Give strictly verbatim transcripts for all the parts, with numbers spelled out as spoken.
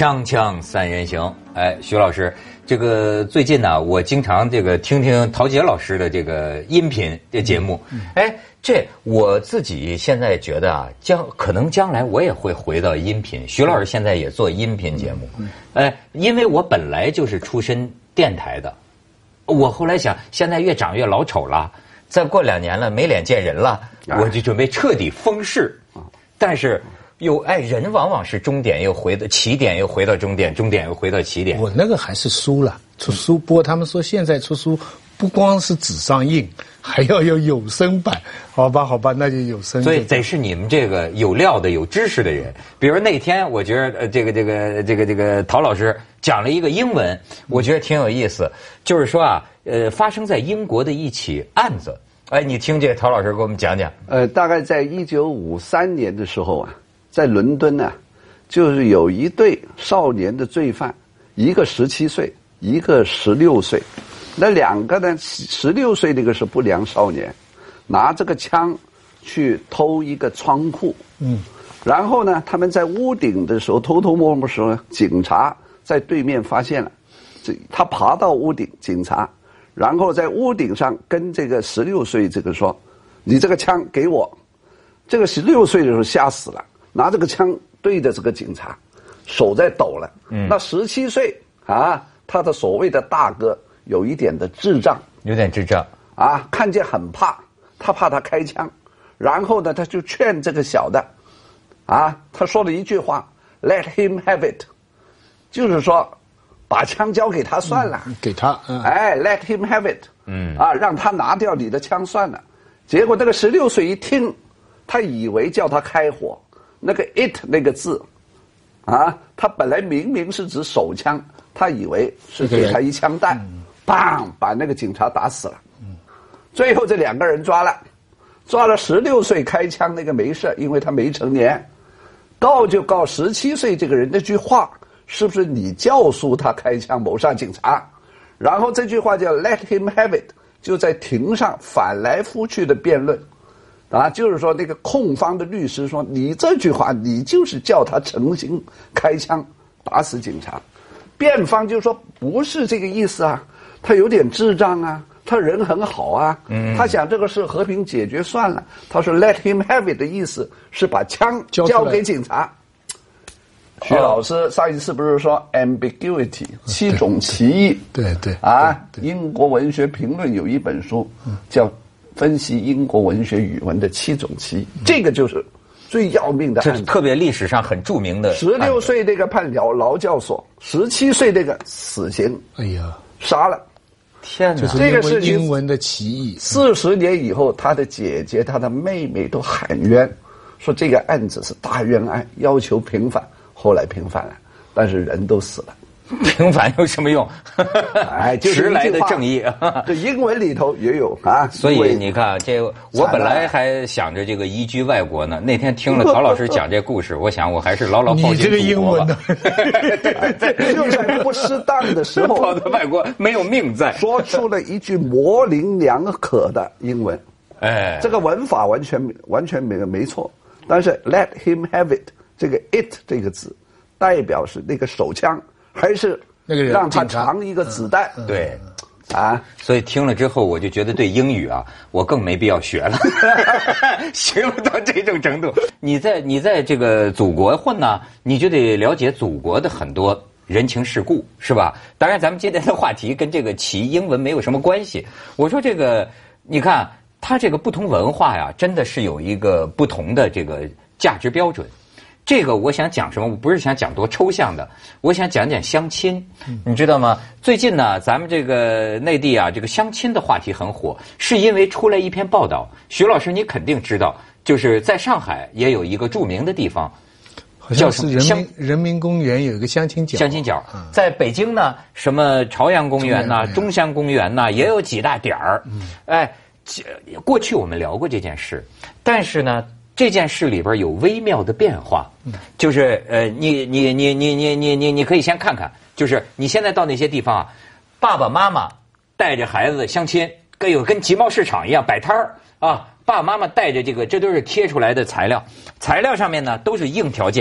锵锵三人行，哎，徐老师，这个最近呢，我经常这个听听陶杰老师的这个音频的节目，哎，这我自己现在觉得啊，将可能将来我也会回到音频。徐老师现在也做音频节目，哎，因为我本来就是出身电台的，我后来想，现在越长越老丑了，再过两年了没脸见人了，我就准备彻底封视，但是。又哎，人往往是终点又回到起点，又回到终点，终点又回到起点。 我那个还是书了，出书。不过他们说现在出书不光是纸上印，还要有有声版。好吧，好吧，那就有声。 所以得是你们这个有料的、有知识的人。比如那天，我觉得呃，这个这个这个这个陶老师讲了一个英文，我觉得挺有意思。就是说啊，呃，发生在英国的一起案子。哎，你听这个陶老师给我们讲讲。 呃，大概在一九五三年的时候啊。在伦敦呢、啊，就是有一对少年的罪犯，一个十七岁，一个十六岁。那两个呢，十六岁那个是不良少年，拿这个枪去偷一个仓库。嗯，然后呢，他们在屋顶的时候偷偷摸摸的时候，警察在对面发现了，这他爬到屋顶，警察，然后在屋顶上跟这个十六岁这个说：“你这个枪给我。”这个十六岁的时候吓死了。拿这个枪对着这个警察，手在抖了。嗯，那十七岁啊，他的所谓的大哥有一点的智障， 有点智障啊，看见很怕，他怕他开枪，然后呢，他就劝这个小的，啊，他说了一句话 ，Let him have it， 就是说，把枪交给他算了， 嗯、给他，嗯、 哎 ，Let him have it， 嗯，啊，让他拿掉你的枪算了。结果这个十六岁一听，他以为叫他开火。那个 it 那个字，啊，他本来明明是指手枪，他以为是给他一枪弹，砰，把那个警察打死了。最后这两个人抓了，抓了十六岁开枪那个没事，因为他没成年，告就告十七岁这个人那句话，是不是你教唆他开枪谋杀警察？然后这句话叫 let him have it， 就在庭上反来覆去的辩论。啊，就是说那个控方的律师说，你这句话你就是叫他诚心开枪打死警察，辩方就说不是这个意思啊，他有点智障啊，他人很好啊，嗯，他想这个事和平解决算了。他说 let him have it 的意思是把枪交给警察。徐老师上一次不是说 ambiguity 七种歧义？ 对对啊，英国文学评论有一本书叫。分析英国文学语文的七种歧义，这个就是最要命的案子， 这是特别历史上很著名的。 十六岁那个判劳劳教所，十七岁那个死刑， 哎呀， 杀了。 天哪！ 这个事情英文的歧义。 四十年以后，他的姐姐、他的妹妹都喊冤，说这个案子是大冤案，要求平反。后来平反了，但是人都死了。 平反有什么用？ 哎， 迟来的正义。 这英文里头也有啊。 所以你看，这我本来还想着这个移居外国呢。那天听了陶老师讲这故事，我想我还是牢牢抱紧祖国吧。 就在不适当的时候， 跑到外国没有命在， 说出了一句模棱两可的英文。哎，这个文法完全完全没没错，但是 let him have it 这个 it 这个字，代表是那个手枪。还是那个人让他藏一个子弹， 嗯、对，啊，所以听了之后，我就觉得对英语啊，我更没必要学了，学不到这种程度。你在你在这个祖国混呢，你就得了解祖国的很多人情世故，是吧？当然，咱们今天的话题跟这个其英文没有什么关系。我说这个，你看它这个不同文化呀，真的是有一个不同的这个价值标准。这个我想讲什么？我不是想讲多抽象的，我想讲讲相亲，你知道吗？最近呢，咱们这个内地啊，这个相亲的话题很火，是因为出来一篇报道。徐老师，你肯定知道，就是在上海也有一个著名的地方， 好像是人民人民公园有一个相亲角。 相亲角，在北京呢，什么朝阳公园呐、中山公园呐，也有几大点儿。哎，过去我们聊过这件事，但是呢。这件事里边有微妙的变化，就是呃，你你你你你你你你可以先看看，就是你现在到那些地方啊，爸爸妈妈带着孩子相亲，跟有跟集贸市场一样摆摊儿啊，爸爸妈妈带着这个，这都是贴出来的材料，材料上面呢都是硬条件，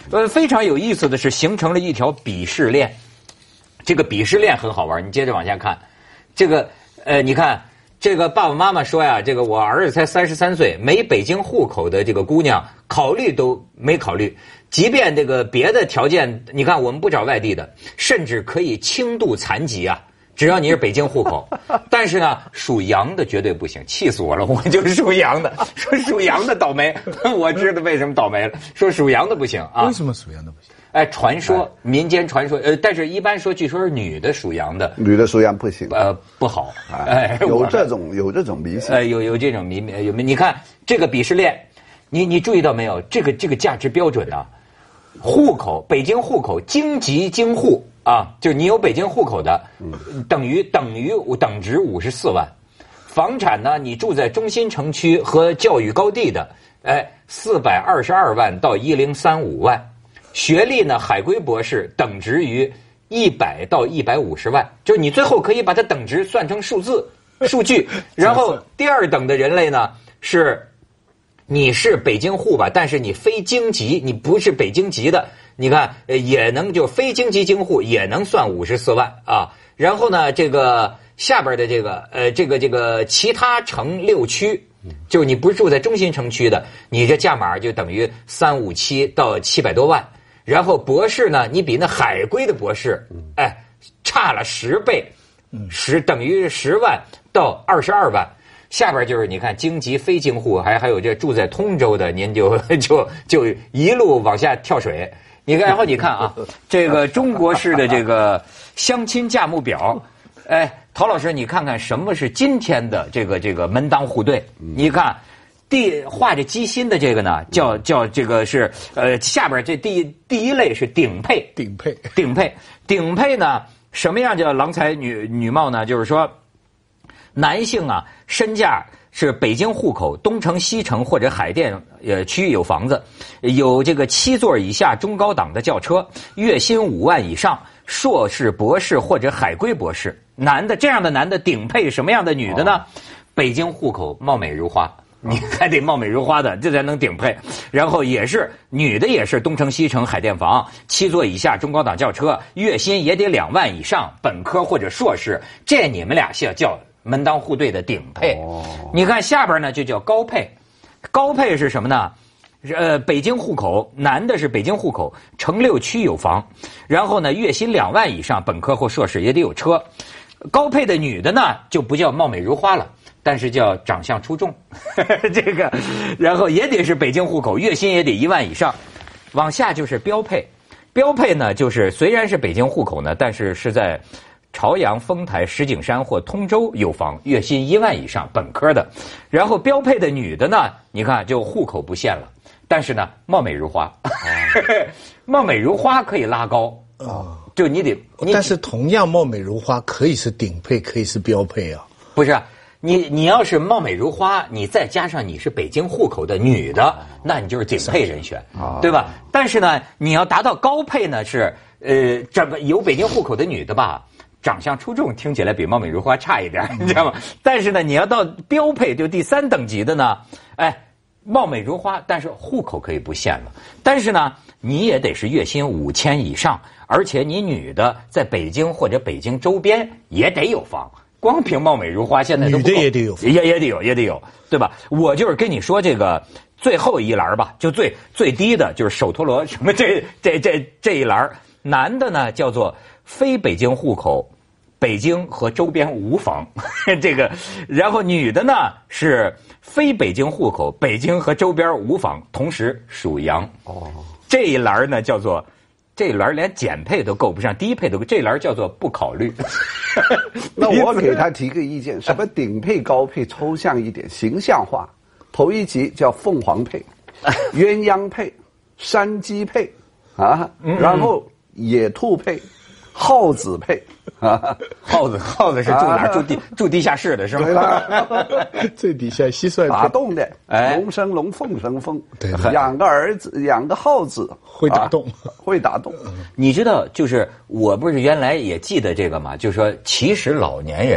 呃，非常有意思的是，形成了一条鄙视链。这个鄙视链很好玩，你接着往下看。这个呃，你看这个爸爸妈妈说呀，这个我儿子才三十三岁，没北京户口的这个姑娘，考虑都没考虑。即便这个别的条件，你看我们不找外地的，甚至可以轻度残疾啊。只要你是北京户口，但是呢，属羊的绝对不行，气死我了！我就是属羊的，说属羊的倒霉，我知道为什么倒霉了。说属羊的不行啊？ 为什么属羊的不行？ 哎，传说民间传说，呃，但是一般说，据说是女的属羊的， 女的属羊不行， 呃，不好，哎， 有这种有这种迷信， 呃，有有这种迷有你看这个鄙视链，你你注意到没有？这个这个价值标准呢、啊，户口北京户口京籍京户。啊，就是你有北京户口的，等于等于等值五十四万，房产呢，你住在中心城区和教育高地的，哎，四百二十二万到一零三五万，学历呢，海归博士等值于一百到一百五十万，就是你最后可以把它等值算成数字数据，然后第二等的人类呢是。你是北京户吧，但是你非京籍，你不是北京籍的，你看也能就非京籍京户也能算五十四万啊。然后呢，这个下边的这个呃这个这个其他城六区，就是你不是住在中心城区的，你这价码就等于三五七到七百多万。然后博士呢，你比那海归的博士，哎，差了十倍，十等于十万到二十二万。下边就是你看京籍非京户，还还有这住在通州的，您就就就一路往下跳水。你看，然后你看啊，这个中国式的这个相亲价目表，哎，陶老师，你看看什么是今天的这个这个门当户对？你看，第画着鸡心的这个呢，叫叫这个是呃下边这第第一类是顶配， 顶配， 顶配，顶配呢，什么样叫郎才女女貌呢？就是说。男性啊，身价是北京户口、东城、西城或者海淀呃区域有房子，有这个七座以下中高档的轿车，月薪五万以上，硕士、博士或者海归博士。男的这样的男的顶配什么样的女的呢？北京户口貌美如花，你还得貌美如花的，这才能顶配。然后也是女的，也是东城、西城、海淀房，七座以下中高档轿车，月薪也得两万以上，本科或者硕士。这你们俩叫叫。门当户对的顶配，你看下边呢就叫高配，高配是什么呢？呃，北京户口，男的是北京户口，城六区有房，然后呢月薪两万以上，本科或硕士也得有车。高配的女的呢就不叫貌美如花了，但是叫长相出众，这个，然后也得是北京户口，月薪也得一万以上。往下就是标配，标配呢就是虽然是北京户口呢，但是是在。朝阳、丰台、石景山或通州有房，月薪一万以上，本科的。然后标配的女的呢，你看就户口不限了，但是呢，貌美如花，哦、貌美如花可以拉高啊、哦，就你得。你但是同样貌美如花，可以是顶配，可以是标配啊。 不是，你你要是貌美如花，你再加上你是北京户口的女的，那你就是顶配人选，哦、对吧？但是呢，你要达到高配呢，是呃，这个有北京户口的女的吧？长相出众，听起来比貌美如花差一点，你知道吗？但是呢，你要到标配就第三等级的呢，哎，貌美如花，但是户口可以不限了。但是呢，你也得是月薪五千以上，而且你女的在北京或者北京周边也得有房。光凭貌美如花，现在都不够， 女的也得有， 也也得有，也得有，对吧？我就是跟你说这个最后一栏吧，就最最低的就是手陀螺什么这这这这一栏，男的呢叫做非北京户口。北京和周边无房，这个，然后女的呢是非北京户口，北京和周边无房，同时属羊。哦，这一栏呢叫做，这一栏连减配都够不上，低配都这一栏叫做不考虑。 那我给他提个意见，什么顶配、高配，抽象一点，形象化。头一级叫凤凰配、鸳鸯配、山鸡配啊，然后野兔配。耗子配啊， 耗子耗子是住哪儿？住地住地下室的是吗？ 对了， 最底下蟋蟀打洞的， 哎， 龙生龙，凤生凤， 对， 养个儿子，养个耗子会打洞， 会打洞。 你知道，就是我不是原来也记得这个嘛，就是说，其实老年人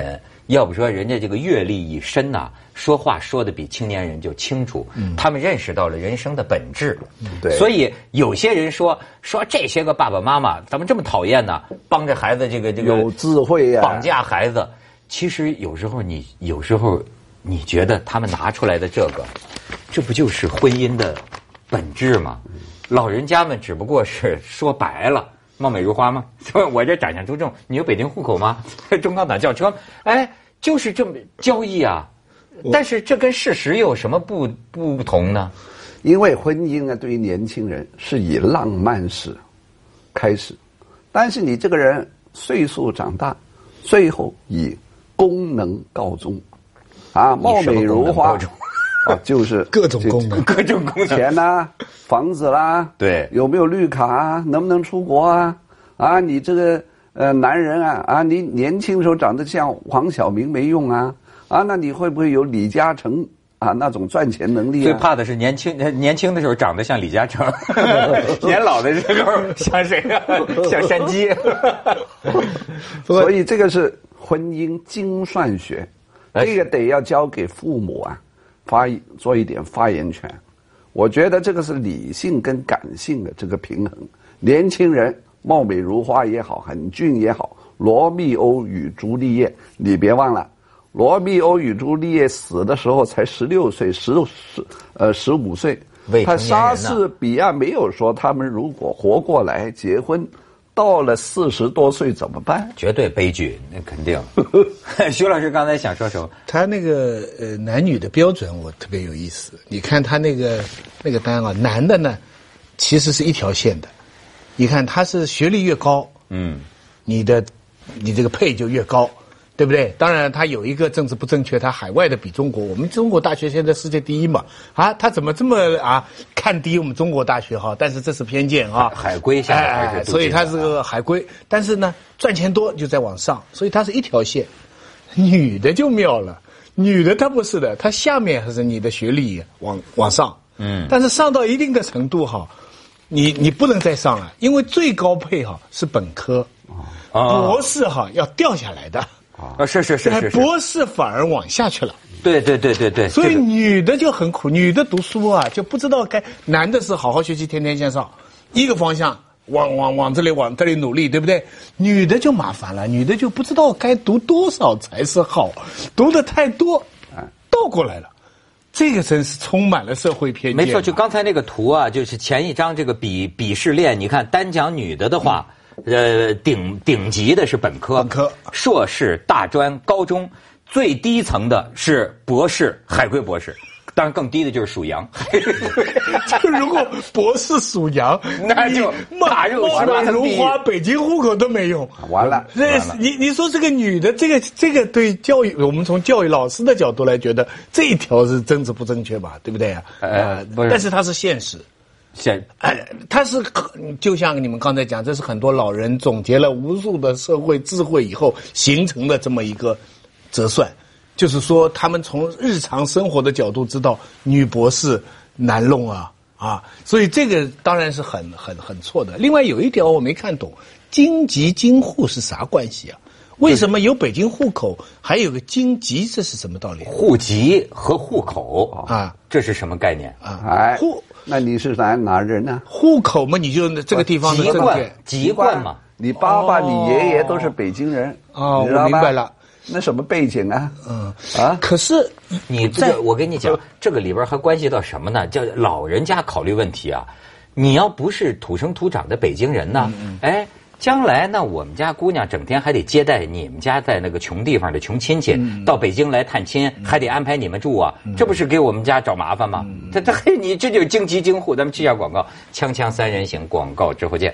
要不说人家这个阅历已深呐、啊，说话说的比青年人就清楚，嗯、他们认识到了人生的本质。 嗯、对， 所以有些人说说这些个爸爸妈妈怎么这么讨厌呢？帮着孩子这个这个有智慧呀、啊， 绑架孩子。其实有时候你有时候你觉得他们拿出来的这个，这不就是婚姻的本质吗？老人家们只不过是说白了。貌美如花吗？我这长相出众，你有北京户口吗？中高档轿车，哎，就是这么交易啊。但是这跟事实有什么不不同呢？ 因为婚姻呢，对于年轻人是以浪漫史开始，但是你这个人岁数长大，最后以功能告终，啊，貌美如花。啊，就是各种功能， 各种功能， 钱呐、啊，房子啦， 对， 有没有绿卡啊，能不能出国啊？啊，你这个呃男人啊，啊，你年轻的时候长得像黄晓明没用啊，啊，那你会不会有李嘉诚啊那种赚钱能力啊？ 最怕的是年轻年轻的时候长得像李嘉诚，年老的时候像谁啊？像山鸡。 所以这个是婚姻精算学，这个得要交给父母啊。发做一点发言权，我觉得这个是理性跟感性的这个平衡。年轻人貌美如花也好，很俊也好，罗密欧与朱丽叶，你别忘了，罗密欧与朱丽叶死的时候才十六岁，十十呃十五岁。他莎士比亚没有说他们如果活过来结婚，到了四十多岁怎么办？ 绝对悲剧，那肯定。徐老师刚才想说什么？ 他那个呃男女的标准我特别有意思。你看他那个那个单啊，男的呢，其实是一条线的。你看他是学历越高，嗯，你的你这个配就越高，对不对？当然他有一个政治不正确，他海外的比中国，我们中国大学现在世界第一嘛，啊，他怎么这么啊看低我们中国大学哈？但是这是偏见啊， 海归现在还是、 哎，所以他是个海归，但是呢赚钱多就在往上，所以他是一条线。女的就妙了，女的她不是的，她下面还是你的学历往往上，嗯，但是上到一定的程度哈，你你不能再上了，因为最高配哈是本科，啊，博士哈要掉下来的。 啊，是是是是是， 博士反而往下去了。 对对对对对， 所以女的就很苦，女的读书啊就不知道该，男的是好好学习，天天向上，一个方向往往往这里往这里努力，对不对？女的就麻烦了，女的就不知道该读多少才是好，读的太多，倒过来了。这个真是充满了社会偏见。 没错，就刚才那个图啊，就是前一张这个鄙鄙视链，你看单讲女的的话。嗯呃，顶顶级的是本科、 本科、 硕士、大专、高中，最低层的是博士、海归博士，当然更低的就是属羊。 就如果博士属羊， 那就大肉貌美如花，北京户口都没用， 完了。 这你你说这个女的，这个这个对教育，我们从教育老师的角度来觉得这一条是政治不正确吧，对不对啊？呃，不是，但是它是现实。 现哎，他是就像你们刚才讲，这是很多老人总结了无数的社会智慧以后形成的这么一个折算，就是说他们从日常生活的角度知道女博士难弄啊啊，所以这个当然是很很很错的。另外有一条我没看懂，京籍京户是啥关系啊？为什么有北京户口，还有个京籍，这是什么道理？ 户籍和户口啊，这是什么概念啊？ 哎，户，那你是哪哪人呢？ 户口嘛，你就这个地方的籍贯，籍贯嘛。 你爸爸、你爷爷都是北京人哦，我明白了。 那什么背景啊？ 嗯啊，可是你这个，我跟你讲，这个里边还关系到什么呢？叫老人家考虑问题啊。你要不是土生土长的北京人呢，哎。将来呢，我们家姑娘整天还得接待你们家在那个穷地方的穷亲戚，嗯、到北京来探亲，还得安排你们住啊，嗯、这不是给我们家找麻烦吗？嗯、这这嘿，你这就京籍京户，咱们去下广告，锵锵三人行，广告之后见。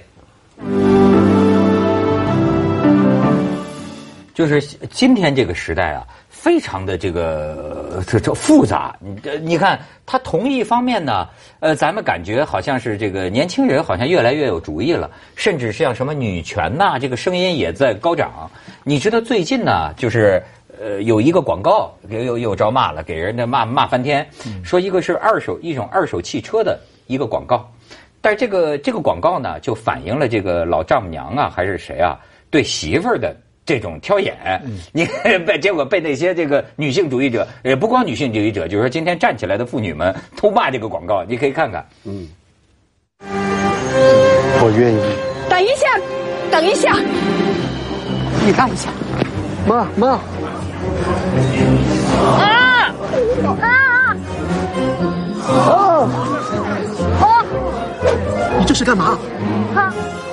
就是今天这个时代啊，非常的这个这这复杂。你你看，他同一方面呢，呃，咱们感觉好像是这个年轻人好像越来越有主意了，甚至像什么女权呐、啊，这个声音也在高涨。你知道最近呢，就是呃有一个广告又又招骂了，给人家骂骂翻天，说一个是二手一种二手汽车的一个广告，但是这个这个广告呢，就反映了这个老丈母娘啊还是谁啊对媳妇儿的这种挑眼，你被结果被那些这个女性主义者，也不光女性主义者，就是说今天站起来的妇女们偷骂这个广告，你可以看看。嗯， 我愿意。 等一下，等一下， 你看一下，妈妈。 啊啊啊！ 啊！ 你这是干嘛？ 啊！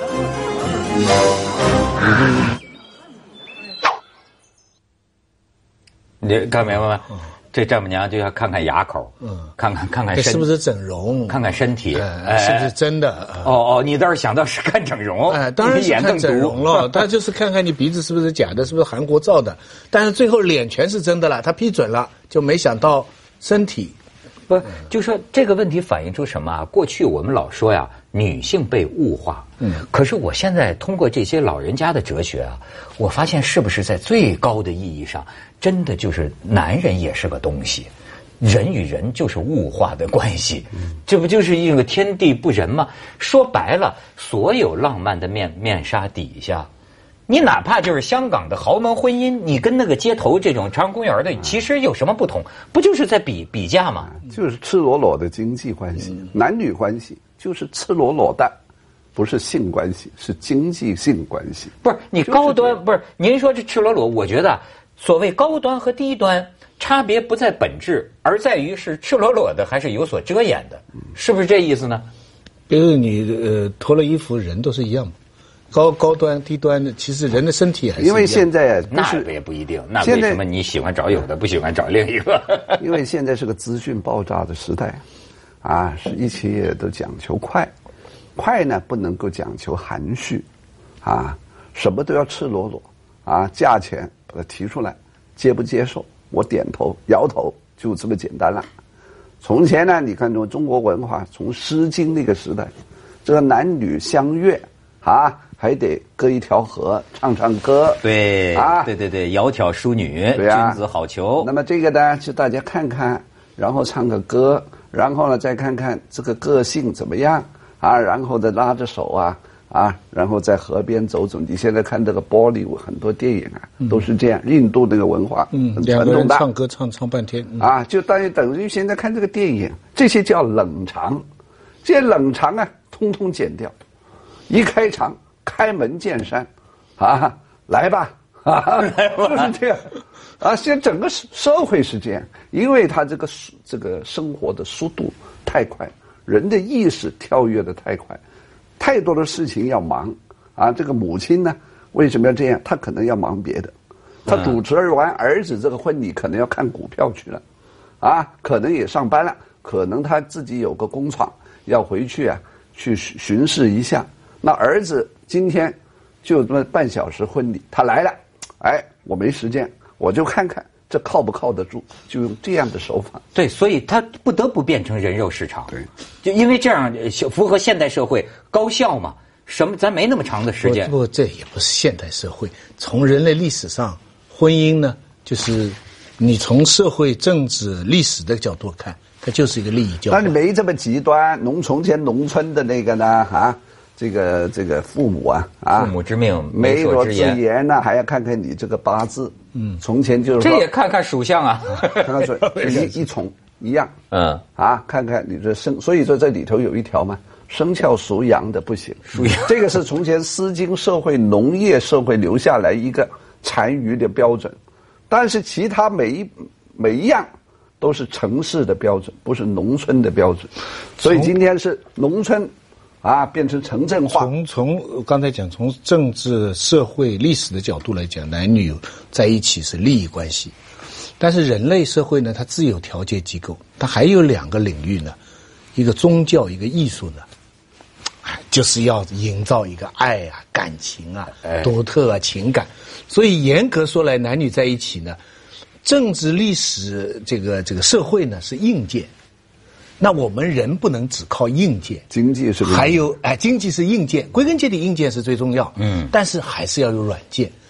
你看明白吗？这丈母娘就要看看牙口，嗯，看看看看身是不是整容， 看看身体， 哎，是不是真的？ 哦哦，你倒是想到是看整容， 哎，当然是看整容了，他就是看看你鼻子是不是假的，是不是韩国造的，但是最后脸全是真的了，他批准了，就没想到身体。 不，就说这个问题反映出什么啊？过去我们老说呀，女性被物化，嗯，可是我现在通过这些老人家的哲学啊，我发现是不是在最高的意义上，真的就是男人也是个东西，人与人就是物化的关系，这不就是一个天地不仁吗？说白了，所有浪漫的面面纱底下。你哪怕就是香港的豪门婚姻，你跟那个街头这种长安公园的，其实有什么不同？不就是在比比价吗？ 就是赤裸裸的经济关系，嗯、男女关系就是赤裸裸的，不是性关系，是经济性关系。 不是你高端，不是您说这赤裸裸，我觉得所谓高端和低端差别不在本质，而在于是赤裸裸的还是有所遮掩的，是不是这意思呢？ 比如你呃脱了衣服，人都是一样。高高端低端的，其实人的身体还是因为现在那也不一定。那为什么你喜欢找有的，不喜欢找另一个？ 因为现在是个资讯爆炸的时代，啊，是一切都讲求快，快呢不能够讲求含蓄，啊，什么都要赤裸裸，啊，价钱把它提出来，接不接受？我点头摇头，就这么简单了。从前呢，你看中中国文化，从《诗经》那个时代，这个男女相悦，啊。还得隔一条河唱唱歌， 对啊，对对对，窈窕淑女，对啊，君子好逑。 那么这个呢，就大家看看，然后唱个歌，然后呢再看看这个个性怎么样啊，然后再拉着手啊啊，然后在河边走走。你现在看这个玻璃很多电影啊，嗯、都是这样，印度那个文化， 嗯，两个人唱歌唱唱半天、嗯、 啊，就等于等于现在看这个电影，这些叫冷场，这些冷场啊，通通剪掉，一开场。开门见山，啊，来吧，啊，就是这样，啊，现在整个社会是这样，因为他这个这个生活的速度太快，人的意识跳跃的太快，太多的事情要忙，啊，这个母亲呢，为什么要这样？她可能要忙别的，她主持完儿子这个婚礼，可能要看股票去了，啊，可能也上班了，可能他自己有个工厂要回去啊，去巡视一下。那儿子今天就这么半小时婚礼，他来了，哎，我没时间，我就看看这靠不靠得住，就用这样的手法。 对，所以他不得不变成人肉市场。 对， 就因为这样符合现代社会高效嘛。什么？咱没那么长的时间。 不过这也不是现代社会，从人类历史上，婚姻呢，就是你从社会、政治、历史的角度看，它就是一个利益交换。 那你没这么极端，农从前农村的那个呢，啊。这个这个父母啊啊， 父母之命， 媒妁之言呢，还要看看你这个八字。嗯，从前就是说这也看看属相啊， 看看说一一重一样。嗯啊，看看你这生，所以说这里头有一条嘛，生肖属羊的不行。 属羊， 这个是从前《诗经》社会、农业社会留下来一个残余的标准，但是其他每一每一样都是城市的标准，不是农村的标准。所以今天是农村。啊，变成城镇化。 从从刚才讲，从政治、社会、历史的角度来讲，男女在一起是利益关系。但是人类社会呢，它自有调节机构，它还有两个领域呢，一个宗教，一个艺术呢，就是要营造一个爱啊、感情啊、独特啊、情感。所以严格说来，男女在一起呢，政治、历史、这个这个社会呢是硬件。那我们人不能只靠硬件， 经济是还有哎，经济是硬件，归根结底硬件是最重要。嗯，但是还是要有软件。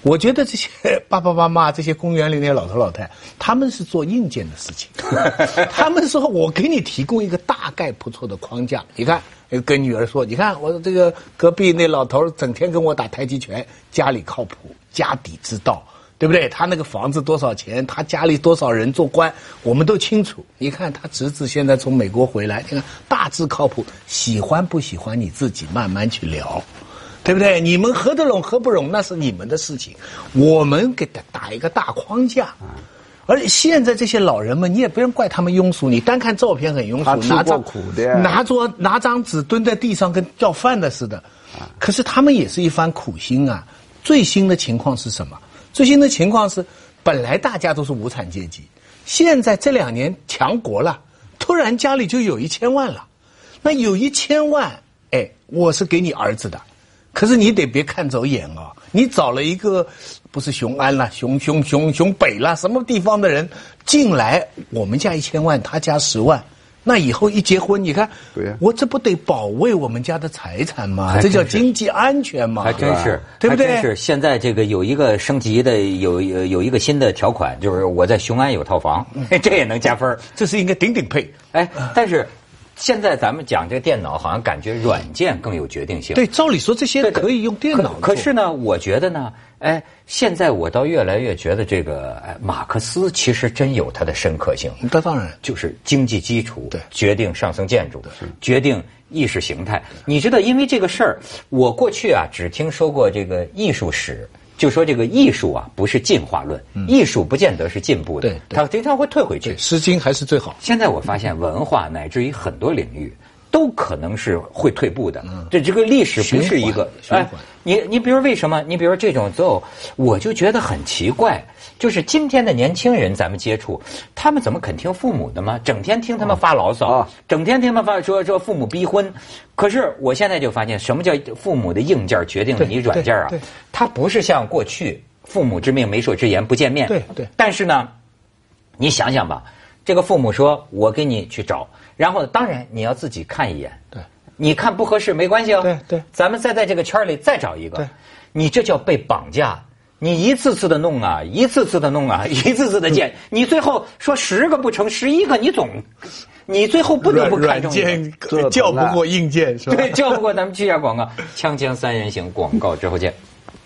我觉得这些爸爸妈妈、这些公园里那些老头老太，他们是做硬件的事情。他们说：“我给你提供一个大概不错的框架，你看，跟女儿说，你看我这个隔壁那老头整天跟我打太极拳，家里靠谱，家底之道。”对不对？他那个房子多少钱？他家里多少人做官，我们都清楚。你看他侄子现在从美国回来，你看大致靠谱，喜欢不喜欢你自己慢慢去聊，对不对？你们合得拢合不拢那是你们的事情，我们给他打一个大框架。而且现在这些老人们，你也不用怪他们庸俗，你单看照片很庸俗， 他吃过苦的， 拿着拿张纸蹲在地上跟要饭的似的。可是他们也是一番苦心啊。最新的情况是什么？最新的情况是，本来大家都是无产阶级，现在这两年强国了，突然家里就有一千万了。那有一千万，哎，我是给你儿子的，可是你得别看走眼啊！你找了一个不是雄安啦、雄雄雄雄北啦什么地方的人进来，我们家一千万，他家十万。那以后一结婚，你看， 对呀， 我这不得保卫我们家的财产吗？这叫经济安全吗？ 还真是， 对不对？ 还真是。现在这个有一个升级的，有有有一个新的条款，就是我在雄安有套房，这也能加分。 这是应该顶顶配。 哎，但是现在咱们讲这个电脑，好像感觉软件更有决定性。 对，照理说这些可以用电脑做。 可是呢，我觉得呢，哎，现在我倒越来越觉得这个，哎，马克思其实真有他的深刻性。 那当然， 就是经济基础对决定上层建筑，决定意识形态。你知道，因为这个事儿，我过去啊只听说过这个艺术史。就说这个艺术啊，不是进化论，嗯、艺术不见得是进步的， 对， 它经常会退回去。 《诗经》还是最好。 现在我发现，文化乃至于很多领域，都可能是会退步的。嗯、这这个历史不是一个哎，你你比如为什么？你比如这种奏，我就觉得很奇怪。就是今天的年轻人，咱们接触，他们怎么肯听父母的吗？整天听他们发牢骚，哦、整天听他们发说说父母逼婚。可是我现在就发现，什么叫父母的硬件决定了你软件啊？它不是像过去父母之命媒妁之言不见面。 对对。 但是呢，你想想吧，这个父母说我给你去找，然后当然你要自己看一眼。 对。 你看不合适没关系哦。 对对。 咱们再在这个圈里再找一个。 对。 你这叫被绑架。你一次次的弄啊，一次次的弄啊，一次次的见，你最后说十个不成，十一个你总，你最后不得不看中软件叫不过硬件是吧？ 对，叫不过。咱们去一下广告，锵锵三人行，广告之后见。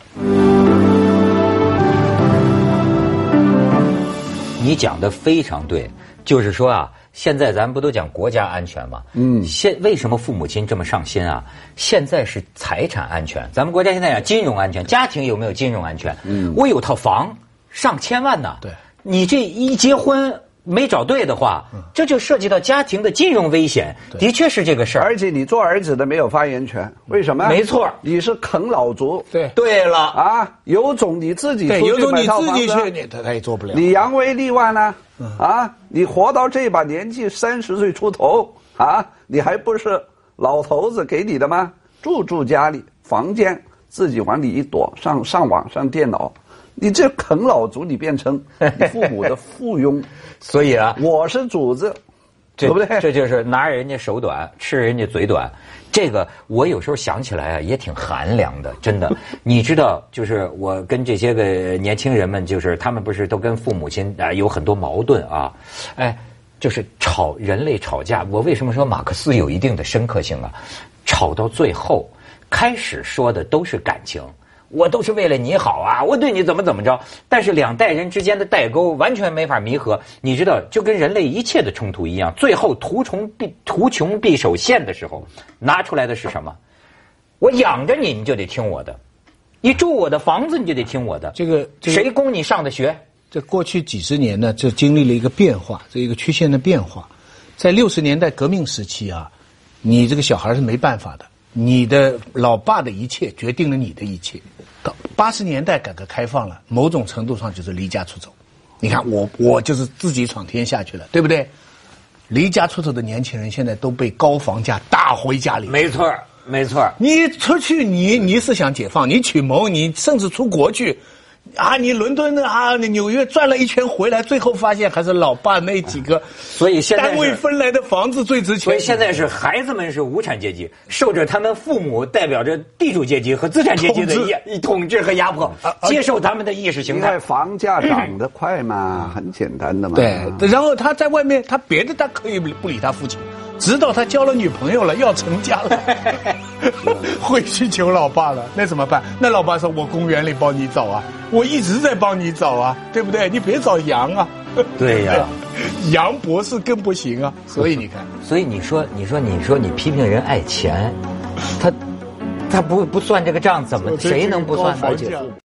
你讲的非常对，就是说啊。现在咱们不都讲国家安全吗？嗯，现为什么父母亲这么上心啊？现在是财产安全，咱们国家现在讲金融安全，家庭有没有金融安全？嗯，我有套房，上千万呢。 对， 你这一结婚没找对的话，嗯、这就涉及到家庭的金融危险，的确是这个事儿。 而且你做儿子的没有发言权，为什么？ 没错， 你是啃老族。 对， 对了啊，有种你自己出去有种你自己去， 你他他也做不了。 你扬威立万呢？啊，你活到这把年纪，三十岁出头啊，你还不是老头子给你的吗？住住家里，房间自己往里一躲，上上网上电脑，你这啃老族，你变成你父母的附庸。 所以啊， 我是主子， 对不对？ 这就是拿人家手短，吃人家嘴短。这个我有时候想起来啊，也挺寒凉的，真的。你知道，就是我跟这些个年轻人们，就是他们不是都跟父母亲啊有很多矛盾啊，哎，就是吵人类吵架。我为什么说马克思有一定的深刻性啊？吵到最后，开始说的都是感情。我都是为了你好啊，我对你怎么怎么着，但是两代人之间的代沟完全没法弥合。你知道，就跟人类一切的冲突一样，最后图穷必图穷匕首现的时候，拿出来的是什么？我养着你，你就得听我的；你住我的房子，你就得听我的。 这个、这个、 谁供你上的学？ 这过去几十年呢，就经历了一个变化，这一个曲线的变化。在六十年代革命时期啊，你这个小孩是没办法的。你的老爸的一切决定了你的一切。到八十年代改革开放了，某种程度上就是离家出走。你看我我就是自己闯天下去了，对不对？离家出走的年轻人现在都被高房价打回家里。 没错，没错。 你出去，你你是想解放，你娶谋，你甚至出国去， 啊，你伦敦的啊，你纽约转了一圈回来，最后发现还是老爸那几个， 所以现在单位分来的房子最值钱。 所以现在是孩子们是无产阶级，受着他们父母代表着地主阶级和资产阶级的压统治和压迫，接受他们的意识形态。 因为房价涨得快嘛，很简单的嘛。 对，然后他在外面，他别的他可以不理他父亲。直到他交了女朋友了，要成家了，会去求老爸了，那怎么办？那老爸说：“我公园里帮你找啊，我一直在帮你找啊，对不对？你别找杨啊。” 对呀， 杨博士更不行啊。所以你看， 所以你说，你说，你说，你批评人爱钱，他他不不算这个账，怎么谁能不算呢？